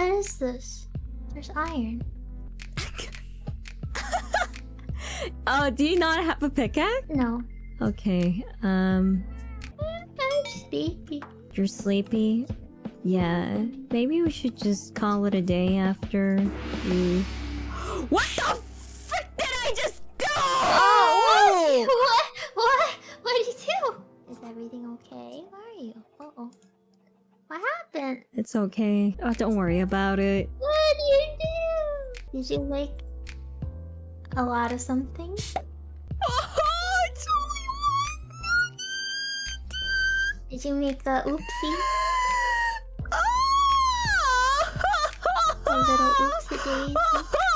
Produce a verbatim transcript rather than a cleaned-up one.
What is this? There's iron. Oh, do you not have a pickaxe? No. Okay, um... I'm sleepy. You're sleepy? Yeah, maybe we should just call it a day after we... What the frick did I just do?! Oh, what? What? What? What did you do? Is everything okay? Where are you? Uh-oh. What happened? It's okay. Oh, don't worry about it. What did you do? Did you make a lot of something? Oh, it's only one. Did you make a oopsie? A little oopsie daisy?